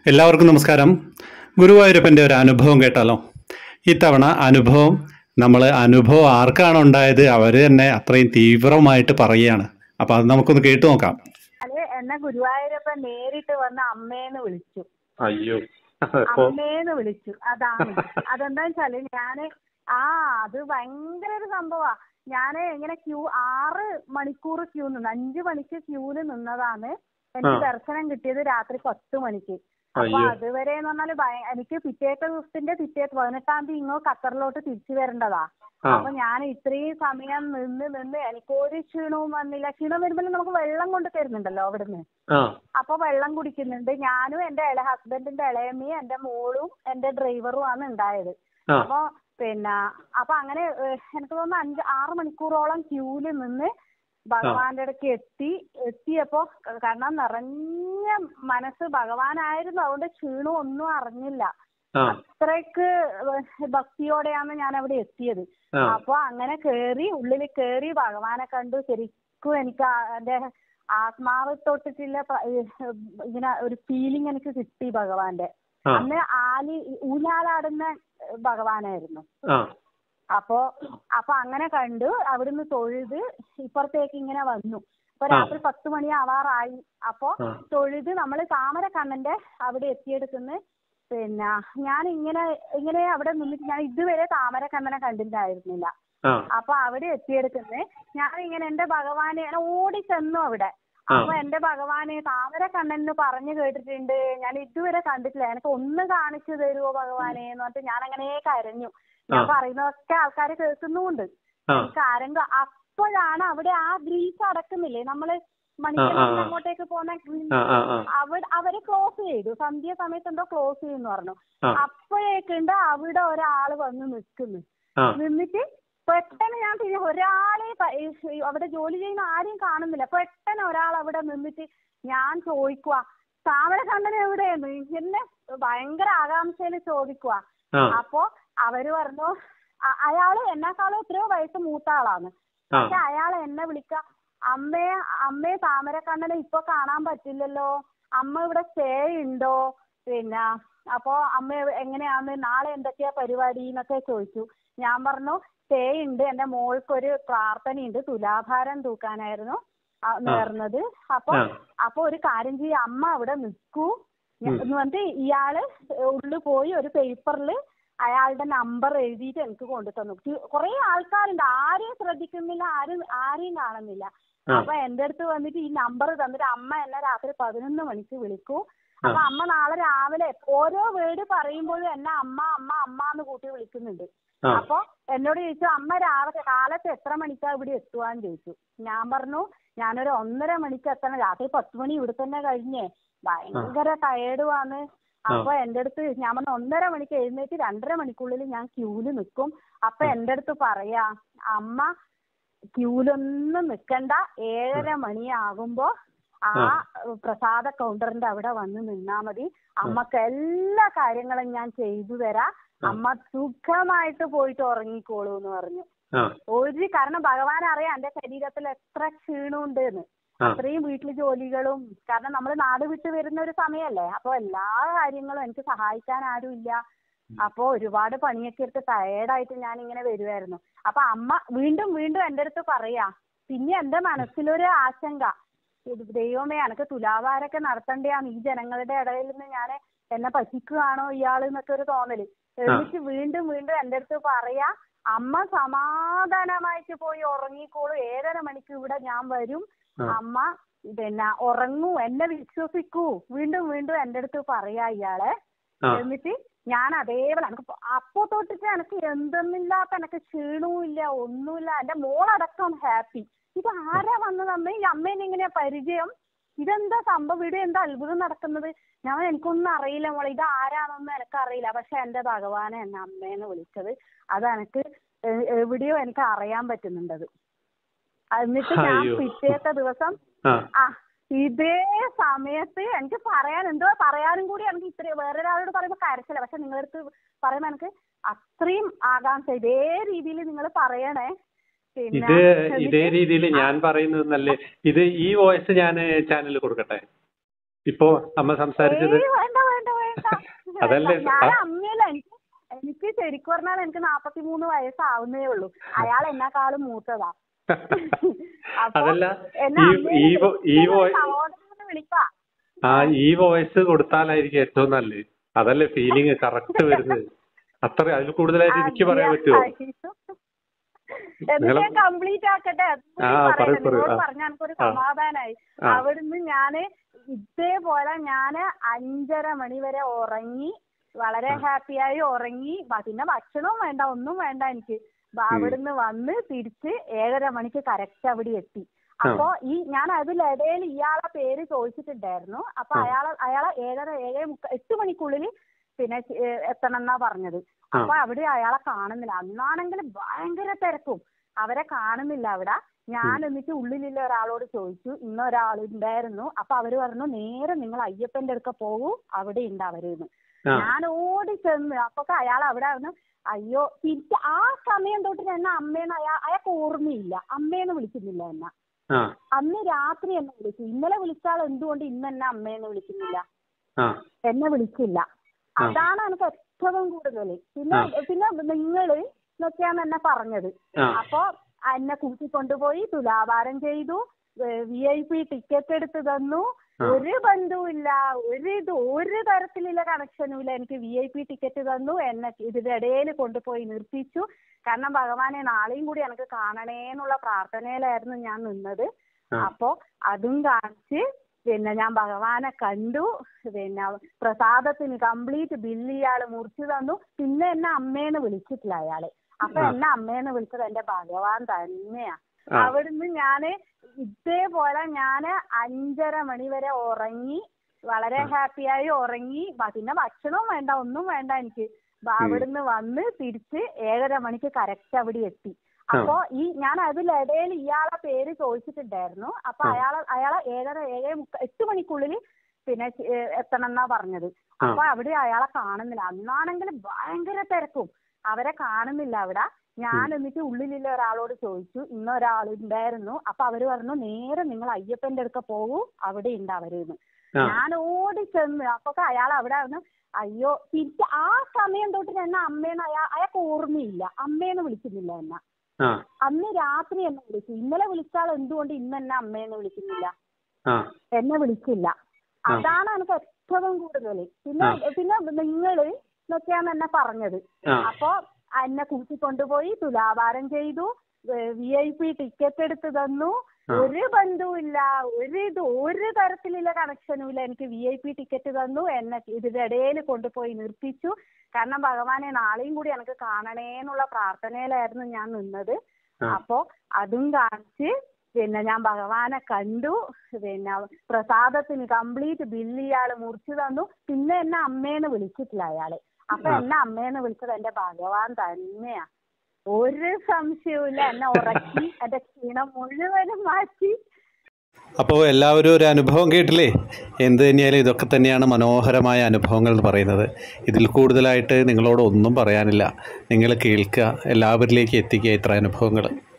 എല്ലാവർക്കും നമസ്കാരം. ഗുരുവായൂരപ്പൻ്റെ ഒരു അനുഭവം കേട്ടാലോ? ഇത്തവണ അനുഭവം ആർക്കാണ് ഉണ്ടായത് അവർ തന്നെ അത്രയും തീവ്രമായിട്ട് പറയുകയാണ്. അപ്പൊ അത് നമുക്കൊന്ന് കേട്ടു നോക്കാം. എന്നെ ഗുരുവായൂരപ്പൻ നേരിട്ട് വന്ന് അമ്മേന്ന് വിളിച്ചു. അയ്യോ അമ്മേന്ന് വിളിച്ചു. അതെന്താ വെച്ചാല് അത് ഭയങ്കര ഒരു സംഭവാ. ഇങ്ങനെ 6 മണിക്കൂർ ക്യൂ നിന്ന് 5 മണിക്ക് ക്യൂല് നിന്നതാണ്. എനിക്ക് ദർശനം കിട്ടിയത് രാത്രി 10 മണിക്ക്. അപ്പൊ അതുവരെ എന്ന് പറഞ്ഞാല് എനിക്ക് പിറ്റേത്തെ 18-ാം തീയതി ഖത്തറിലോട്ട് തിരിച്ചു വരേണ്ടതാ. അപ്പൊ ഞാൻ ഇത്രയും സമയം നിന്ന് എനിക്കൊരു ക്ഷീണവും വന്നില്ല. ക്ഷീണം വരുമ്പോൾ നമുക്ക് വെള്ളം കൊണ്ട് തരുന്നുണ്ടല്ലോ അവിടുന്ന്. അപ്പൊ വെള്ളം കുടിക്കുന്നുണ്ട്. ഞാനും എന്റെ ഹസ്ബൻഡിന്റെ ഇളയമ്മയും എന്റെ മോളും എന്റെ ഡ്രൈവറും ആണ് ഉണ്ടായത്. അപ്പൊ അങ്ങനെ എനിക്ക് തോന്നുന്നു 5-6 മണിക്കൂറോളം ക്യൂല് നിന്ന് ഭഗവാന്റെ അടുക്ക് എത്തിയപ്പോ കാരണം നിറഞ്ഞ മനസ്സ് ഭഗവാനായിരുന്നു. അതുകൊണ്ട് ക്ഷീണം ഒന്നും അറിഞ്ഞില്ല. അത്രയ്ക്ക് ഭക്തിയോടെയാണ് ഞാൻ അവിടെ എത്തിയത്. അപ്പൊ അങ്ങനെ ഉള്ളിൽ കേറി ഭഗവാനെ കണ്ടു. ശരിക്കും എനിക്ക് എന്റെ ആത്മാവ് തൊട്ടിട്ടില്ല ഇങ്ങനെ ഒരു ഫീലിംഗ് എനിക്ക് കിട്ടി ഭഗവാന്റെ. അന്ന് ഊഞ്ഞാലാടുന്ന ഭഗവാനായിരുന്നു. അപ്പൊ അങ്ങനെ കണ്ടു. അവിടുന്ന് തൊഴുത് ഇപ്പുറത്തേക്ക് ഇങ്ങനെ വന്നു. അപ്പൊ രാത്രി 10 മണി ആവാറായി. അപ്പൊ തൊഴുത് നമ്മള് താമരക്കണ്ണന്റെ അവിടെ എത്തിയെടുക്കുന്ന്. ഞാൻ ഇങ്ങനെ അവിടെ നിന്നിട്ട് ഞാൻ ഇതുവരെ താമരക്കണ്ണനെ കണ്ടിട്ടുണ്ടായിരുന്നില്ല. അപ്പൊ അവിടെ എത്തിയെടുക്കുന്ന് ഞാൻ ഇങ്ങനെ എന്റെ ഭഗവാനെ ഓടി ചെന്നു അവിടെ. അപ്പൊ എന്റെ ഭഗവാനെ താമരക്കണ്ണന് പറഞ്ഞു കേട്ടിട്ടുണ്ട്, ഞാൻ ഇതുവരെ കണ്ടിട്ടില്ല, എനിക്ക് ഒന്ന് കാണിച്ചു തരുമോ ഭഗവാനെ എന്ന് പറഞ്ഞിട്ട് ഞാൻ അങ്ങനെ കരഞ്ഞു. ഞാൻ പറയുന്നതൊക്കെ ആൾക്കാർ കേൾക്കുന്നുമുണ്ട്. എനിക്ക് ആരെങ്കിലും അപ്പോഴാണ് അവിടെ ആ ഗ്രീസ് അടക്കുന്നില്ലേ നമ്മള് മണിക്കൽ അങ്ങോട്ടേക്ക് പോകുന്ന അവര് ക്ലോസ് ചെയ്തു. സന്ധ്യ സമയത്ത് എന്തോ ക്ലോസ് ചെയ്യുന്നു പറഞ്ഞു. അപ്പോഴേക്കുണ്ട് അവിടെ ഒരാള് വന്ന് നിന്നിട്ട് പെട്ടെന്ന് ഞാൻ ഒരാളെ അവിടെ ജോലി ചെയ്യുന്ന ആരെയും കാണുന്നില്ല. പെട്ടെന്ന് ഒരാൾ അവിടെ നിന്നിട്ട് ഞാൻ ചോദിക്കുക താമരക്കണ്ണൻ എവിടെയെന്ന് എന്നെ ഭയങ്കര ആകാംക്ഷയില് ചോദിക്കുക. അപ്പൊ അവര് പറഞ്ഞു അയാള് എന്നെക്കാളും എത്രയോ വയസ്സ് മൂത്ത ആളാണ്. പക്ഷെ അയാൾ എന്നെ വിളിക്ക അമ്മേ താമരക്കണ്ണനെ ഇപ്പൊ കാണാൻ പറ്റില്ലല്ലോ, അമ്മ ഇവിടെ സ്റ്റേ ഉണ്ടോ, അപ്പൊ അമ്മ എങ്ങനെയാന്ന്, നാളെ എന്തൊക്കെയാ പരിപാടി എന്നൊക്കെ ചോദിച്ചു. ഞാൻ പറഞ്ഞു സ്റ്റേ ഉണ്ട്, എന്റെ മോൾക്കൊരു പ്രാർത്ഥനയുണ്ട്, തുലാഭാരം തൂക്കാനായിരുന്നു നേർന്നത്. അപ്പൊ ഒരു കാര്യം ചെയ്യ, അമ്മ അവിടെ നിൽക്കൂ എന്ന് പറഞ്ഞിട്ട് ഇയാള് ഉള്ളിൽ പോയി ഒരു പേപ്പറില് അയാളുടെ നമ്പർ എഴുതിയിട്ട് എനിക്ക് കൊണ്ടു തന്നു. കുറെ ആൾക്കാരുണ്ട്, ആരെയും ശ്രദ്ധിക്കുന്നില്ല, ആരെയും കാണുന്നില്ല. അപ്പൊ എന്റെ അടുത്ത് വന്നിട്ട് ഈ നമ്പർ തന്നിട്ട് അമ്മ എന്നെ രാത്രി 11 മണിക്ക് വിളിക്കൂ. അപ്പൊ അമ്മ നാളെ രാവിലെ ഓരോ വേർഡ് പറയുമ്പോഴും എന്നെ അമ്മ അമ്മ അമ്മ എന്ന് കൂട്ടി വിളിക്കുന്നുണ്ട്. അപ്പൊ എന്നോട് ചോദിച്ചു അമ്മ കാലത്ത് എത്ര മണിക്കാ ഇവിടെ എത്തുവാന്ന് ചോദിച്ചു. ഞാൻ പറഞ്ഞു ഞാനൊരു 1:30 മണിക്ക് എത്തണം, രാത്രി 10 മണി ഇവിടെ തന്നെ കഴിഞ്ഞേ, ഭയങ്കര ടയേർഡുമാണ്. അപ്പൊ എന്റെ അടുത്ത് ഞാൻ പറഞ്ഞു 1:30 മണിക്ക് എഴുന്നേറ്റ് 2:30 മണിക്കുള്ളിൽ ഞാൻ ക്യൂല് നിൽക്കും. അപ്പൊ എന്റെ അടുത്ത് പറയാ അമ്മ ക്യൂലൊന്നും നിക്കണ്ട, 7:30 മണിയാകുമ്പോ ആ പ്രസാദ കൗണ്ടറിന്റെ അവിടെ വന്ന് നിന്നാ മതി, അമ്മക്ക് എല്ലാ കാര്യങ്ങളും ഞാൻ ചെയ്തു തരാം, അമ്മ സുഖമായിട്ട് പോയിട്ട് ഉറങ്ങിക്കോളൂ എന്ന് പറഞ്ഞു. കാരണം ഭഗവാൻ അറിയാം എന്റെ ശരീരത്തിൽ എത്ര ക്ഷീണമുണ്ട് എന്ന്. അത്രയും വീട്ടില് ജോലികളും, കാരണം നമ്മൾ നാട് വിട്ട് വരുന്ന ഒരു സമയല്ലേ, അപ്പൊ എല്ലാ കാര്യങ്ങളും എനിക്ക് സഹായിക്കാൻ ആരും ഇല്ല. അപ്പൊ ഒരുപാട് പണിയൊക്കെ എടുത്ത് ടയേർഡായിട്ട് ഞാൻ ഇങ്ങനെ വരുമായിരുന്നു. അപ്പൊ അമ്മ വീണ്ടും എന്റെ അടുത്ത് പറയാ. പിന്നെ എന്റെ മനസ്സിലൊരു ആശങ്ക, ദൈവമേ എനക്ക് തുലാഭാരൊക്കെ നടത്തണ്ടെയാണ്, ഈ ജനങ്ങളുടെ ഇടയിൽ നിന്ന് എന്നെ പറ്റിക്കുകയാണോ ഇയാള് എന്നൊക്കെ ഒരു തോന്നല്. എന്നിട്ട് വീണ്ടും എന്റെ അടുത്ത് പറയാ അമ്മ സമാധാനമായിട്ട് പോയി ഉറങ്ങിക്കോളൂ, 7:30 മണിക്ക് ഇവിടെ ഞാൻ വരും, അമ്മ ഉറങ്ങൂ, എന്നെ വിശ്വസിക്കൂ, വീണ്ടും എന്റെ അടുത്ത് പറയാ ഇയാളെ. എന്നിട്ട് ഞാൻ അതേപോലെ എനിക്ക് അപ്പോ തൊട്ടിട്ട് എനിക്ക് എന്തെന്നില്ലാത്ത എനിക്ക് ക്ഷീണവും ഇല്ല, ഒന്നുമില്ല. എന്റെ മോളടക്കം ഹാപ്പി. ഇത് ആരാ വന്നത് അമ്മ, ഈ അമ്മേനെ ഇങ്ങനെ പരിചയം, ഇതെന്താ സംഭവം, ഇവിടെ എന്താ അത്ഭുതം നടക്കുന്നത്, എനിക്കൊന്നും അറിയില്ല മോളെ, ഇത് ആരാണെന്ന് എനിക്കറിയില്ല, പക്ഷെ എന്റെ ഭഗവാനെ എന്നെ അമ്മേന്ന് വിളിച്ചത് അതെനിക്ക് എവിടെയോ എനിക്ക് അറിയാൻ പറ്റുന്നുണ്ടത്. എന്നിട്ട് ഞാൻ പിറ്റേത്തെ ദിവസം ഇതേ സമയത്ത് എനിക്ക് പറയാനും കൂടി എനിക്ക് ഇത്രയും വേറൊരാളോട് പറയുമ്പോ കരച്ചില്ല, പക്ഷെ നിങ്ങളടുത്ത് പറയുമ്പോ എനിക്ക് അത്രയും ആകാംക്ഷ. ഇതേ രീതിയിൽ നിങ്ങൾ പറയണേ. ഇതേ രീതിയിൽ ഞാൻ പറയുന്നത് നല്ലേ. ഈ വോയിസ് ഞാൻ ചാനലിൽ കൊടുക്കട്ടെ? ഇപ്പോ അമ്മ സംസാരിച്ചത് വേണ്ട അതല്ലേ ഞാൻ അമ്മയല്ല, എനിക്ക് ശരിക്കും പറഞ്ഞാൽ എനിക്ക് 43 വയസ്സാവുന്നേ ഉള്ളൂ. അയാൾ എന്നെക്കാളും മൂത്തതാ. അതല്ല എന്നെ വിളിക്കാ. ഈ വോയിസ് കൊടുത്താലായിരിക്കും ഏറ്റവും നല്ലത്. അതല്ലേ ഫീലിംഗ് കറക്റ്റ് വരുന്നത്. അത്ര അതിൽ കൂടുതലായിട്ട് എനിക്ക് പറയാൻ പറ്റുമോ? കംപ്ലീറ്റ് ആക്കട്ടെ. പറഞ്ഞ എനിക്കൊരു സമാധാനായി. അവിടുന്ന് ഞാന് ഇതേപോലെ 5:30 മണി വരെ ഉറങ്ങി, വളരെ ഹാപ്പിയായി ഉറങ്ങി. പിന്നെ ഭക്ഷണവും വേണ്ട, ഒന്നും വേണ്ട എനിക്ക്. അവിടുന്ന് വന്ന് തിരിച്ച് 7:30 മണിക്ക് കറക്റ്റ് അവിടെ എത്തി. അപ്പൊ ഞാൻ അതിലിടയിൽ ഇയാളെ പേര് ചോദിച്ചിട്ടുണ്ടായിരുന്നു. അപ്പൊ അയാളെ 8 മണിക്കുള്ളിൽ പിന്നെ എത്തണം എന്നാ പറഞ്ഞത്. അപ്പൊ അവിടെ അയാളെ കാണുന്നില്ല. അന്നാണെങ്കിൽ ഭയങ്കര തിരക്കും, അവരെ കാണുന്നില്ല അവിടെ. ഞാൻ എന്നിട്ട് ഉള്ളിലുള്ള ഒരാളോട് ചോദിച്ചു, ഇന്നൊരാളുണ്ടായിരുന്നു. അപ്പൊ അവര് പറഞ്ഞു, നേരെ നിങ്ങൾ അയ്യപ്പന്റെ അടുക്ക പോകൂ, അവിടെ ഉണ്ട് അവരെന്ന്. ഞാൻ ഓടി ചെന്ന് അപ്പൊ അയാൾ അവിടെ വന്ന്, അയ്യോ തിരിച്ച് ആ സമയം തൊട്ട് എന്നെ അമ്മേന്ന് അയാൾക്ക് ഓർമ്മയില്ല, അമ്മേന്ന് വിളിക്കുന്നില്ല എന്നെ. അന്ന് രാത്രി എന്നെ വിളിച്ചു. ഇന്നലെ വിളിച്ചാൽ എന്തുകൊണ്ട് ഇന്ന് എന്നെ അമ്മേന്ന് വിളിക്കുന്നില്ല, എന്നെ വിളിച്ചില്ല. അതാണ് എനിക്ക് ഏറ്റവും കൂടുതൽ. പിന്നെ നിങ്ങള് എന്നൊക്കെയാണ് എന്നെ പറഞ്ഞത്. അപ്പൊ എന്നെ കൂട്ടിക്കൊണ്ടുപോയി തുലാഭാരം ചെയ്തു, VIP ടിക്കറ്റ് എടുത്ത് തന്നു. ഒരു ബന്ധവുമില്ല, ഒരു തരത്തിലുള്ള കണക്ഷനും ഇല്ല. എനിക്ക് VIP ടിക്കറ്റ് തന്നു, എന്നെ ഇതിനിടയിൽ കൊണ്ടുപോയി നിർത്തിച്ചു. കാരണം ഭഗവാനെ നാളെയും കൂടി എനിക്ക് കാണണേന്നുള്ള പ്രാർത്ഥനയിലായിരുന്നു ഞാൻ നിന്നത്. അപ്പൊ അതും കാണിച്ച് പിന്നെ ഞാൻ ഭഗവാനെ കണ്ടു. പിന്നെ പ്രസാദത്തിന് കംപ്ലീറ്റ് ബില്ല് ഇയാള് മുറിച്ചു തന്നു. പിന്നെ എന്നെ അമ്മേന്ന് വിളിച്ചിട്ടില്ല അയാള്. അപ്പൊ എന്നെ അമ്മേന്ന് വിളിച്ചത് എന്റെ ഭഗവാൻ തന്നെയാ. അവിടുന്ന് ഞാന് ഇതേപോലെ 5:30 മണി വരെ ഉറങ്ങി, വളരെ ഹാപ്പിയായി ഉറങ്ങി. പിന്നെ ഭക്ഷണവും വേണ്ട, ഒന്നും വേണ്ട എനിക്ക്. അവിടുന്ന് വന്ന് തിരിച്ച് 7:30 മണിക്ക് കറക്റ്റ് അവിടെ എത്തി. അപ്പൊ ഞാൻ അതിലിടയിൽ ഇയാളെ പേര് ചോദിച്ചിട്ടുണ്ടായിരുന്നു. അപ്പൊ അയാളെ 8 മണിക്കുള്ളിൽ പിന്നെ എത്തണം എന്നാ പറഞ്ഞത്. അപ്പൊ അവിടെ അയാളെ കാണുന്നില്ല. അന്നാണെങ്കിൽ ഭയങ്കര തിരക്കും, അവരെ കാണുന്നില്ല അവിടെ. ഞാൻ എന്നിട്ട് ഉള്ളിലുള്ള ഒരാളോട് ചോദിച്ചു, ഇന്നൊരാളുണ്ടായിരുന്നു. അപ്പൊ അവര് പറഞ്ഞു, നേരെ നിങ്ങൾ അയ്യപ്പന്റെ അടുക്ക പോകൂ, അവിടെ ഉണ്ട് അവരെന്ന്. ഞാൻ ഓടി ചെന്ന് അപ്പൊ അയാൾ അവിടെ വന്ന്, അയ്യോ തിരിച്ച് ആ സമയം തൊട്ട് എന്നെ അമ്മേന്ന് അയാൾക്ക് ഓർമ്മയില്ല, അമ്മേന്ന് വിളിക്കുന്നില്ല എന്നെ. അന്ന് രാത്രി എന്നെ വിളിച്ചു. ഇന്നലെ വിളിച്ചാൽ എന്തുകൊണ്ട് ഇന്ന് എന്നെ അമ്മേന്ന് വിളിക്കുന്നില്ല, എന്നെ വിളിച്ചില്ല. അതാണ് എനിക്ക് ഏറ്റവും കൂടുതൽ. പിന്നെ നിങ്ങള് എന്നൊക്കെയാണ് എന്നെ പറഞ്ഞത്. അപ്പൊ എന്നെ കൂട്ടിക്കൊണ്ടുപോയി തുലാഭാരം ചെയ്തു, VIP ടിക്കറ്റ് എടുത്ത് തന്നു. ഒരു ബന്ധവുമില്ല, ഒരു തരത്തിലുള്ള കണക്ഷനും ഇല്ല. എനിക്ക് VIP ടിക്കറ്റ് തന്നു, എന്നെ ഇതിനിടയിൽ കൊണ്ടുപോയി നിർത്തിച്ചു. കാരണം ഭഗവാനെ നാളെയും കൂടി എനിക്ക് കാണണേന്നുള്ള പ്രാർത്ഥനയിലായിരുന്നു ഞാൻ നിന്നത്. അപ്പൊ അതും കാണിച്ച് പിന്നെ ഞാൻ ഭഗവാനെ കണ്ടു. പിന്നെ പ്രസാദത്തിന് കംപ്ലീറ്റ് ബില്ല് ഇയാള് മുറിച്ചു തന്നു. പിന്നെ എന്നെ അമ്മേന്ന് വിളിച്ചിട്ടില്ല അയാള്. അപ്പൊ എന്നെ അമ്മേന്ന് വിളിച്ചത് എന്റെ ഭഗവാൻ തന്നെയാ, ഒരു സംശയവുമില്ല. എന്നെ ഉറക്കി, എന്റെ ക്ഷീണം മുഴുവനും മാറ്റി. അപ്പോൾ എല്ലാവരും ഒരു അനുഭവം കേട്ടില്ലേ? എന്ത് തന്നെയായാലും ഇതൊക്കെ തന്നെയാണ് മനോഹരമായ അനുഭവങ്ങൾ എന്ന് പറയുന്നത്. ഇതിൽ കൂടുതലായിട്ട് നിങ്ങളോട് ഒന്നും പറയാനില്ല. നിങ്ങൾ കേൾക്കുക, എല്ലാവരിലേക്ക് എത്തിക്കുക ഇത്ര അനുഭവങ്ങൾ.